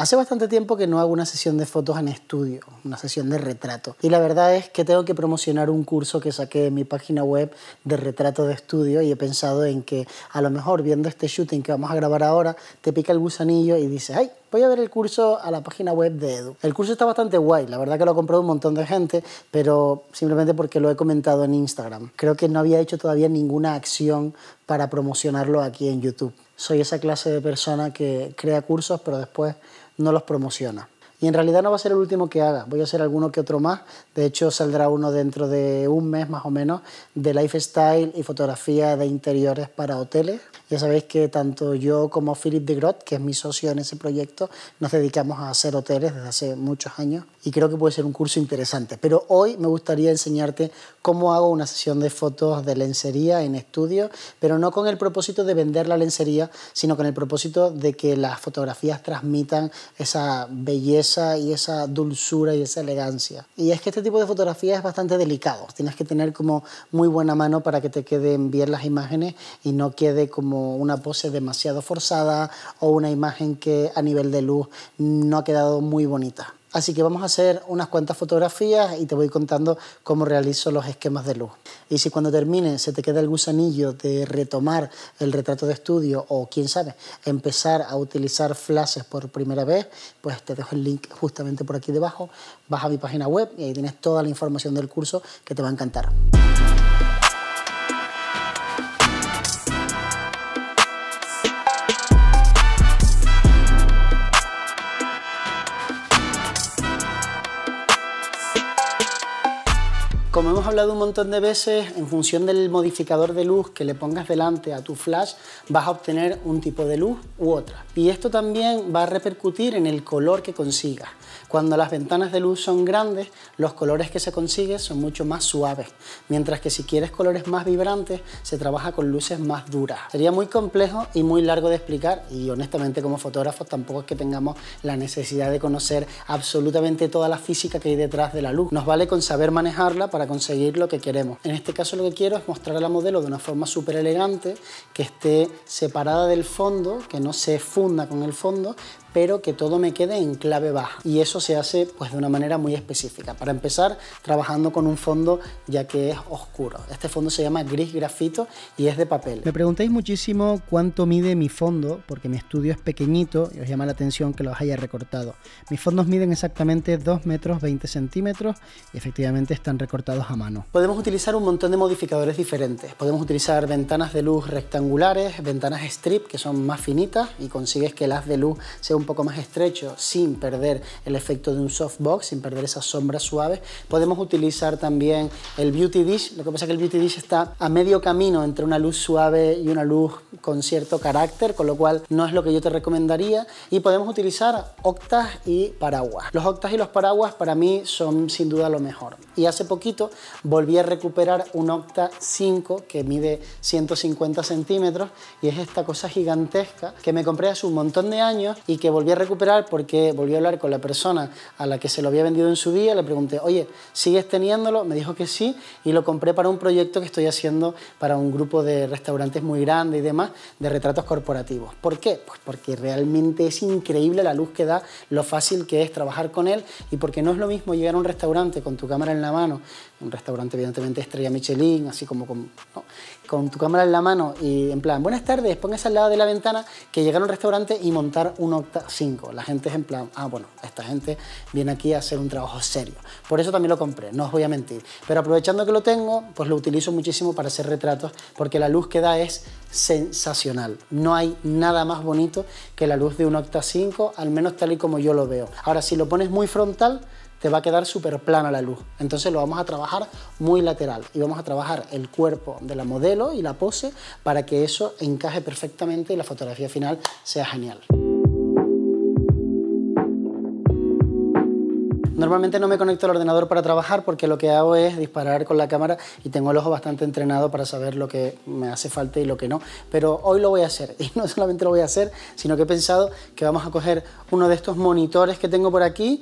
Hace bastante tiempo que no hago una sesión de fotos en estudio, una sesión de retrato. Y la verdad es que tengo que promocionar un curso que saqué en mi página web de retrato de estudio y he pensado en que a lo mejor viendo este shooting que vamos a grabar ahora te pica el gusanillo y dices, ¡ay! Voy a ver el curso a la página web de Edu. El curso está bastante guay, la verdad que lo ha comprado un montón de gente, pero simplemente porque lo he comentado en Instagram. Creo que no había hecho todavía ninguna acción para promocionarlo aquí en YouTube. Soy esa clase de persona que crea cursos pero después no los promociona. Y en realidad no va a ser el último que haga, voy a hacer alguno que otro más. De hecho saldrá uno dentro de un mes más o menos de lifestyle y fotografía de interiores para hoteles. Ya sabéis que tanto yo como Philip de Groot, que es mi socio en ese proyecto, nos dedicamos a hacer hoteles desde hace muchos años y creo que puede ser un curso interesante. Pero hoy me gustaría enseñarte cómo hago una sesión de fotos de lencería en estudio, pero no con el propósito de vender la lencería, sino con el propósito de que las fotografías transmitan esa belleza y esa dulzura y esa elegancia. Y es que este tipo de fotografía es bastante delicado, tienes que tener como muy buena mano para que te queden bien las imágenes y no quede como una pose demasiado forzada o una imagen que a nivel de luz no ha quedado muy bonita. Así que vamos a hacer unas cuantas fotografías y te voy contando cómo realizo los esquemas de luz. Y si cuando termine se te queda el gusanillo de retomar el retrato de estudio o, quién sabe, empezar a utilizar flashes por primera vez, pues te dejo el link justamente por aquí debajo. Vas a mi página web y ahí tienes toda la información del curso que te va a encantar. Como hemos hablado un montón de veces, en función del modificador de luz que le pongas delante a tu flash, vas a obtener un tipo de luz u otra. Y esto también va a repercutir en el color que consigas. Cuando las ventanas de luz son grandes, los colores que se consiguen son mucho más suaves, mientras que si quieres colores más vibrantes, se trabaja con luces más duras. Sería muy complejo y muy largo de explicar y honestamente como fotógrafos tampoco es que tengamos la necesidad de conocer absolutamente toda la física que hay detrás de la luz. Nos vale con saber manejarla para conseguir lo que queremos. En este caso lo que quiero es mostrar a la modelo de una forma súper elegante, que esté separada del fondo, que no se funda con el fondo, pero que todo me quede en clave baja. Y eso se hace pues de una manera muy específica. Para empezar, trabajando con un fondo ya que es oscuro. Este fondo se llama gris grafito y es de papel. Me preguntáis muchísimo cuánto mide mi fondo, porque mi estudio es pequeñito y os llama la atención que los haya recortado. Mis fondos miden exactamente 2 metros 20 centímetros y efectivamente están recortados a mano. Podemos utilizar un montón de modificadores diferentes. Podemos utilizar ventanas de luz rectangulares, ventanas strip que son más finitas y consigues que el haz de luz sea un poco más estrecho sin perder el efecto de un softbox, sin perder esas sombras suaves. Podemos utilizar también el beauty dish. Lo que pasa es que el beauty dish está a medio camino entre una luz suave y una luz con cierto carácter, con lo cual no es lo que yo te recomendaría. Y podemos utilizar octas y paraguas. Los octas y los paraguas para mí son sin duda lo mejor. Y hace poquito volví a recuperar un octa 5 que mide 150 centímetros y es esta cosa gigantesca que me compré hace un montón de años y que volví a recuperar porque volví a hablar con la persona a la que se lo había vendido en su día. Le pregunté, oye, ¿sigues teniéndolo? Me dijo que sí y lo compré para un proyecto que estoy haciendo para un grupo de restaurantes muy grande y demás, de retratos corporativos. ¿Por qué? Pues porque realmente es increíble la luz que da, lo fácil que es trabajar con él y porque no es lo mismo llegar a un restaurante con tu cámara en la mano, un restaurante evidentemente estrella Michelin, así como con tu cámara en la mano y en plan, buenas tardes, póngase al lado de la ventana, que llegar a un restaurante y montar un octa 5. La gente es en plan, ah, bueno, esta gente viene aquí a hacer un trabajo serio. Por eso también lo compré, no os voy a mentir. Pero aprovechando que lo tengo, pues lo utilizo muchísimo para hacer retratos, porque la luz que da es sensacional. No hay nada más bonito que la luz de un octa 5, al menos tal y como yo lo veo. Ahora, si lo pones muy frontal, te va a quedar súper plana la luz. Entonces lo vamos a trabajar muy lateral y vamos a trabajar el cuerpo de la modelo y la pose para que eso encaje perfectamente y la fotografía final sea genial. Normalmente no me conecto al ordenador para trabajar porque lo que hago es disparar con la cámara y tengo el ojo bastante entrenado para saber lo que me hace falta y lo que no. Pero hoy lo voy a hacer y no solamente lo voy a hacer, sino que he pensado que vamos a coger uno de estos monitores que tengo por aquí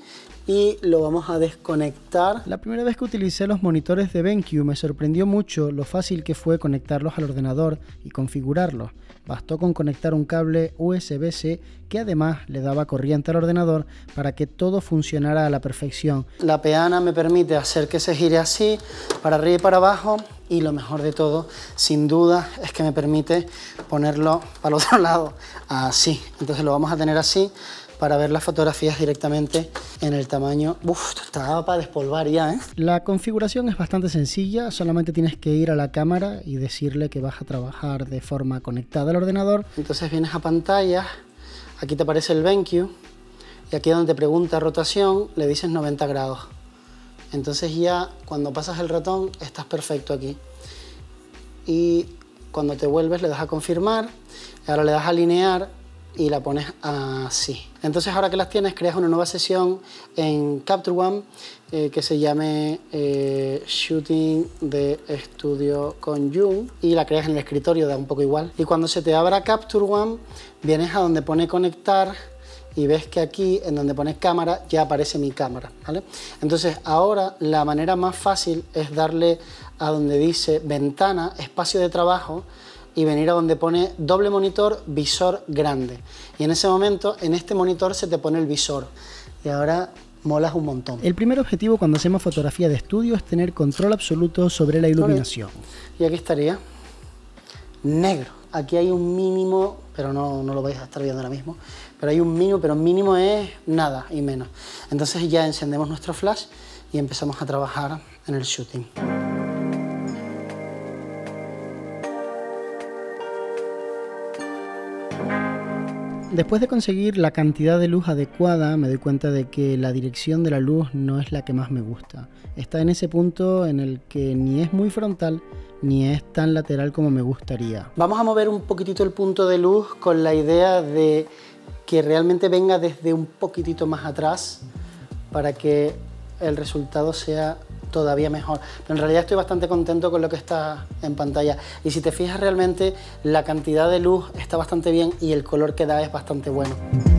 y lo vamos a desconectar. La primera vez que utilicé los monitores de BenQ me sorprendió mucho lo fácil que fue conectarlos al ordenador y configurarlos. Bastó con conectar un cable USB-C que además le daba corriente al ordenador para que todo funcionara a la perfección. La peana me permite hacer que se gire así, para arriba y para abajo, y lo mejor de todo, sin duda, es que me permite ponerlo para el otro lado, así. Entonces lo vamos a tener así para ver las fotografías directamente en el tamaño. Uf, esto estaba para despolvar ya, ¿eh? La configuración es bastante sencilla, solamente tienes que ir a la cámara y decirle que vas a trabajar de forma conectada al ordenador. Entonces vienes a pantalla, aquí te aparece el BenQ y aquí donde te pregunta rotación le dices 90 grados. Entonces ya cuando pasas el ratón estás perfecto aquí. Y cuando te vuelves le das a confirmar, ahora le das a alinear y la pones así. Entonces ahora que las tienes, creas una nueva sesión en Capture One que se llame Shooting de Estudio con Zoom y la creas en el escritorio, da un poco igual. Y cuando se te abra Capture One, vienes a donde pone conectar y ves que aquí, en donde pone cámara, ya aparece mi cámara, ¿vale? Entonces ahora la manera más fácil es darle a donde dice ventana, espacio de trabajo, y venir a donde pone doble monitor, visor grande. Y en ese momento, en este monitor se te pone el visor. Y ahora molas un montón. El primer objetivo cuando hacemos fotografía de estudio es tener control absoluto sobre la iluminación. Y aquí estaría negro. Aquí hay un mínimo, pero no lo vais a estar viendo ahora mismo, pero hay un mínimo, pero mínimo es nada y menos. Entonces ya encendemos nuestro flash y empezamos a trabajar en el shooting. Después de conseguir la cantidad de luz adecuada, me doy cuenta de que la dirección de la luz no es la que más me gusta. Está en ese punto en el que ni es muy frontal, ni es tan lateral como me gustaría. Vamos a mover un poquitito el punto de luz con la idea de que realmente venga desde un poquitito más atrás para que el resultado sea todavía mejor. Pero en realidad estoy bastante contento con lo que está en pantalla. Y si te fijas, realmente la cantidad de luz está bastante bien y el color que da es bastante bueno.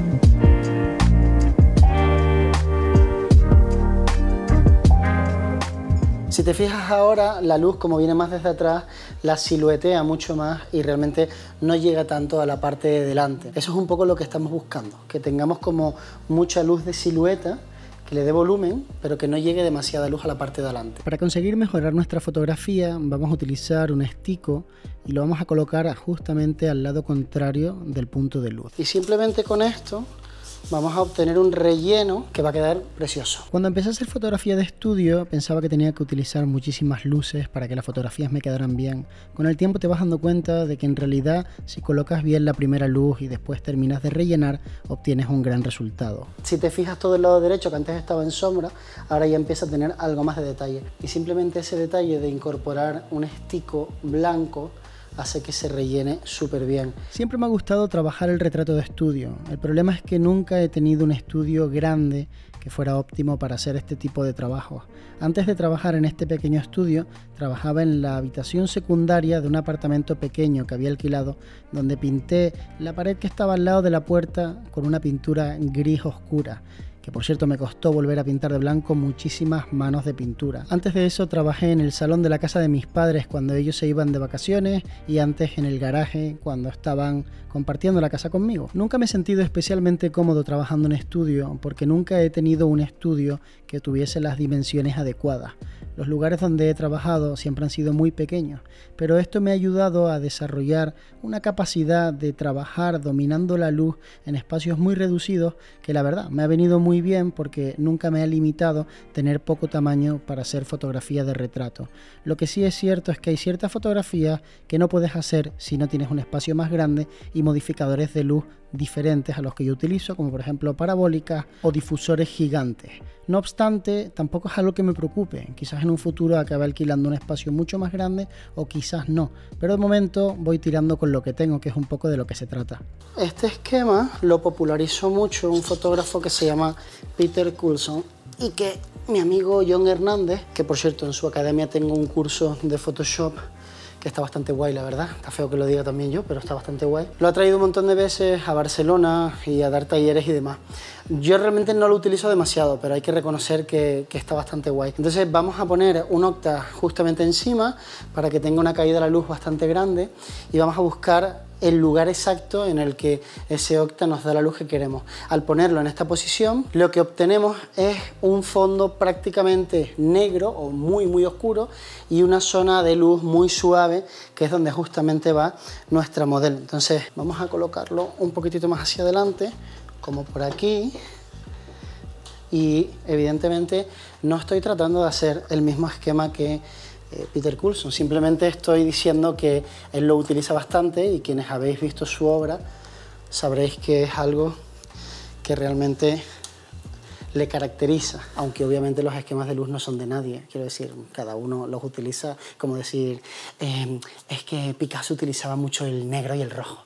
Si te fijas ahora, la luz, como viene más desde atrás, la siluetea mucho más y realmente no llega tanto a la parte de delante. Eso es un poco lo que estamos buscando, que tengamos como mucha luz de silueta, que le dé volumen, pero que no llegue demasiada luz a la parte de adelante. Para conseguir mejorar nuestra fotografía vamos a utilizar un estico y lo vamos a colocar justamente al lado contrario del punto de luz. Y simplemente con esto vamos a obtener un relleno que va a quedar precioso. Cuando empecé a hacer fotografía de estudio pensaba que tenía que utilizar muchísimas luces para que las fotografías me quedaran bien. Con el tiempo te vas dando cuenta de que en realidad si colocas bien la primera luz y después terminas de rellenar, obtienes un gran resultado. Si te fijas todo el lado derecho, que antes estaba en sombra, ahora ya empieza a tener algo más de detalle. Y simplemente ese detalle de incorporar un estico blanco hace que se rellene súper bien. Siempre me ha gustado trabajar el retrato de estudio. El problema es que nunca he tenido un estudio grande que fuera óptimo para hacer este tipo de trabajos. Antes de trabajar en este pequeño estudio, trabajaba en la habitación secundaria de un apartamento pequeño que había alquilado, donde pinté la pared que estaba al lado de la puerta con una pintura gris oscura, que por cierto me costó volver a pintar de blanco muchísimas manos de pintura. Antes de eso trabajé en el salón de la casa de mis padres cuando ellos se iban de vacaciones y antes en el garaje cuando estaban compartiendo la casa conmigo. Nunca me he sentido especialmente cómodo trabajando en estudio porque nunca he tenido un estudio que tuviese las dimensiones adecuadas. Los lugares donde he trabajado siempre han sido muy pequeños, pero esto me ha ayudado a desarrollar una capacidad de trabajar dominando la luz en espacios muy reducidos que la verdad me ha venido muy bien porque nunca me ha limitado tener poco tamaño para hacer fotografía de retrato. Lo que sí es cierto es que hay ciertas fotografías que no puedes hacer si no tienes un espacio más grande y modificadores de luz diferentes a los que yo utilizo, como por ejemplo parabólicas o difusores gigantes. No obstante, tampoco es algo que me preocupe. Quizás en un futuro acabe alquilando un espacio mucho más grande o quizás no. Pero de momento voy tirando con lo que tengo, que es un poco de lo que se trata. Este esquema lo popularizó mucho un fotógrafo que se llama Peter Coulson y que mi amigo John Hernández, que por cierto en su academia tengo un curso de Photoshop que está bastante guay, la verdad. Está feo que lo diga también yo, pero está bastante guay. Lo ha traído un montón de veces a Barcelona y a dar talleres y demás. Yo realmente no lo utilizo demasiado, pero hay que reconocer que está bastante guay. Entonces vamos a poner un octa justamente encima para que tenga una caída de la luz bastante grande y vamos a buscar el lugar exacto en el que ese octa nos da la luz que queremos. Al ponerlo en esta posición, lo que obtenemos es un fondo prácticamente negro o muy oscuro y una zona de luz muy suave, que es donde justamente va nuestra modelo. Entonces vamos a colocarlo un poquitito más hacia adelante, como por aquí, y evidentemente no estoy tratando de hacer el mismo esquema que Peter Coulson, simplemente estoy diciendo que él lo utiliza bastante y quienes habéis visto su obra sabréis que es algo que realmente le caracteriza, aunque obviamente los esquemas de luz no son de nadie, quiero decir, cada uno los utiliza, como decir, es que Picasso utilizaba mucho el negro y el rojo.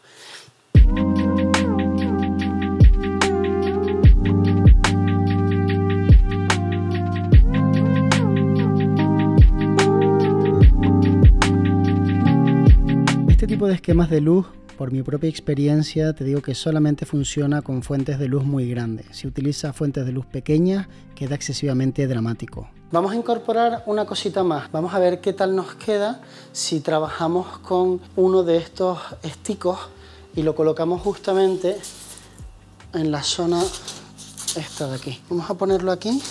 Este tipo de esquemas de luz, por mi propia experiencia, te digo que solamente funciona con fuentes de luz muy grandes. Si utiliza fuentes de luz pequeñas, queda excesivamente dramático. Vamos a incorporar una cosita más. Vamos a ver qué tal nos queda si trabajamos con uno de estos esticos y lo colocamos justamente en la zona esta de aquí. Vamos a ponerlo aquí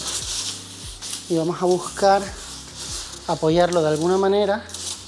y vamos a buscar apoyarlo de alguna manera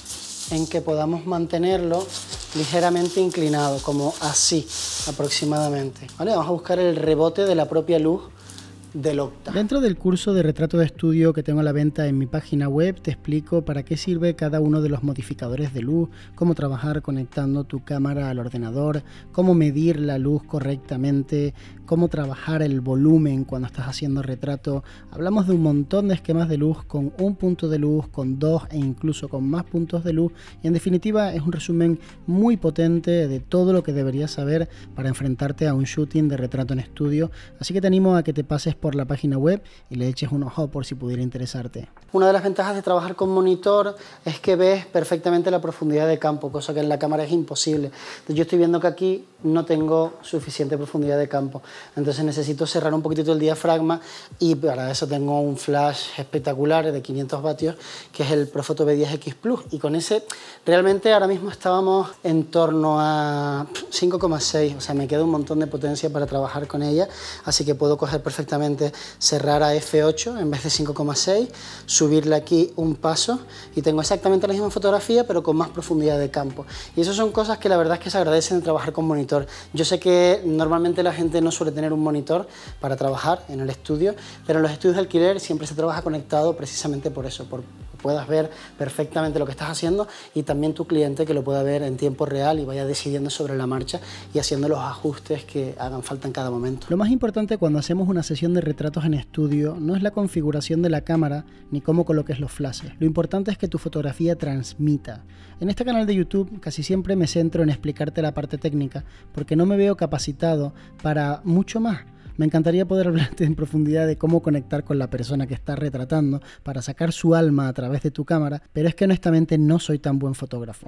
en que podamos mantenerlo ligeramente inclinado, como así aproximadamente. ¿Vale? Vamos a buscar el rebote de la propia luz del octa. Dentro del curso de retrato de estudio que tengo a la venta en mi página web, te explico para qué sirve cada uno de los modificadores de luz, cómo trabajar conectando tu cámara al ordenador, cómo medir la luz correctamente, cómo trabajar el volumen cuando estás haciendo retrato. Hablamos de un montón de esquemas de luz con un punto de luz, con dos e incluso con más puntos de luz, y en definitiva es un resumen muy potente de todo lo que deberías saber para enfrentarte a un shooting de retrato en estudio, así que te animo a que te pases por la página web y le eches un ojo por si pudiera interesarte. Una de las ventajas de trabajar con monitor es que ves perfectamente la profundidad de campo, cosa que en la cámara es imposible. Entonces, yo estoy viendo que aquí no tengo suficiente profundidad de campo, entonces necesito cerrar un poquitito el diafragma y para eso tengo un flash espectacular de 500 vatios que es el Profoto B10X Plus, y con ese realmente ahora mismo estábamos en torno a 5,6, o sea, me queda un montón de potencia para trabajar con ella, así que puedo coger perfectamente, cerrar a f8 en vez de 5,6, subirle aquí un paso y tengo exactamente la misma fotografía pero con más profundidad de campo, y eso son cosas que la verdad es que se agradecen de trabajar con monitor. Yo sé que normalmente la gente no suele tener un monitor para trabajar en el estudio, pero en los estudios de alquiler siempre se trabaja conectado precisamente por eso, por que puedas ver perfectamente lo que estás haciendo y también tu cliente que lo pueda ver en tiempo real y vaya decidiendo sobre la marcha y haciendo los ajustes que hagan falta en cada momento. Lo más importante cuando hacemos una sesión de retratos en estudio no es la configuración de la cámara ni cómo coloques los flashes. Lo importante es que tu fotografía transmita. En este canal de YouTube casi siempre me centro en explicarte la parte técnica porque no me veo capacitado para mucho más. Me encantaría poder hablarte en profundidad de cómo conectar con la persona que estás retratando para sacar su alma a través de tu cámara, pero es que honestamente no soy tan buen fotógrafo.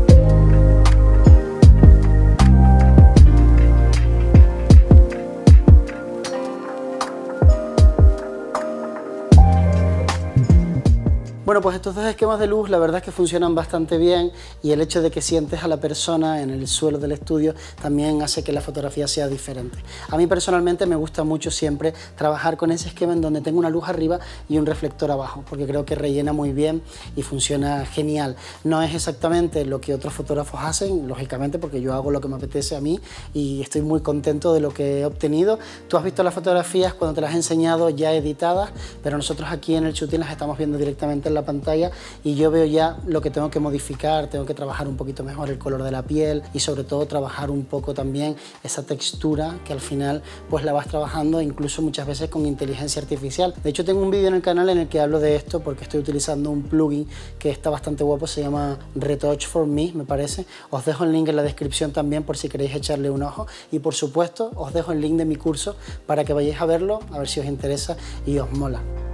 Bueno, pues estos dos esquemas de luz la verdad es que funcionan bastante bien, y el hecho de que sientes a la persona en el suelo del estudio también hace que la fotografía sea diferente. A mí personalmente me gusta mucho siempre trabajar con ese esquema en donde tengo una luz arriba y un reflector abajo, porque creo que rellena muy bien y funciona genial. No es exactamente lo que otros fotógrafos hacen, lógicamente, porque yo hago lo que me apetece a mí y estoy muy contento de lo que he obtenido. Tú has visto las fotografías cuando te las he enseñado ya editadas, pero nosotros aquí en el shooting las estamos viendo directamente en la pantalla y yo veo ya lo que tengo que modificar. Tengo que trabajar un poquito mejor el color de la piel y sobre todo trabajar un poco también esa textura que al final pues la vas trabajando incluso muchas veces con inteligencia artificial. De hecho tengo un vídeo en el canal en el que hablo de esto porque estoy utilizando un plugin que está bastante guapo, se llama Retouch for Me, me parece. Os dejo el link en la descripción también por si queréis echarle un ojo, y por supuesto os dejo el link de mi curso para que vayáis a verlo, a ver si os interesa y os mola.